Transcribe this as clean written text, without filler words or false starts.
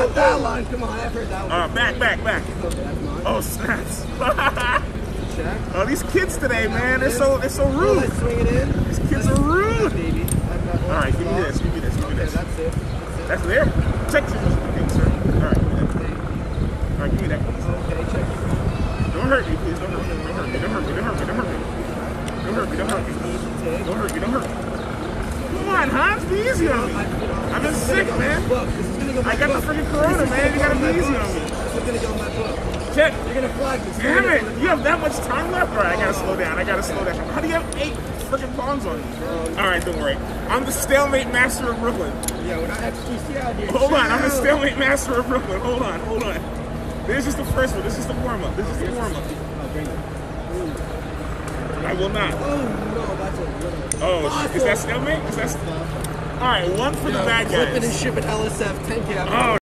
heard that line. Come on, I've heard that one. Back. Okay, that's mine. Oh, snaps. Check. Oh, these kids today, man, they're so rude. Let's swing it in. These kids are rude. Baby. All right, give me this. Okay, that's it. That's there? Check this. Okay, sir. All right, give me that. Okay, check. Don't hurt me, please. Don't hurt me. Come on, Hans, be easy on me. I've been sick, man. I got the freaking corona, man. You gotta be easy on me. This is gonna go on my book. Check. You're gonna flag this. Damn it! You have that much time left? All right, I gotta slow down. How do you have 8 freaking pawns on you? All right, don't worry. I'm the stalemate master of Brooklyn. Yeah, when I XGC out here. Hold on, I'm the stalemate master of Brooklyn. Hold on. This is just the first one. This is the warm-up. I'll bring it. I will not. Oh, no, that's a little. Oh, is that stalemate? All right, one for the bad guys. Flipping and shipping LSF 10K. Oh,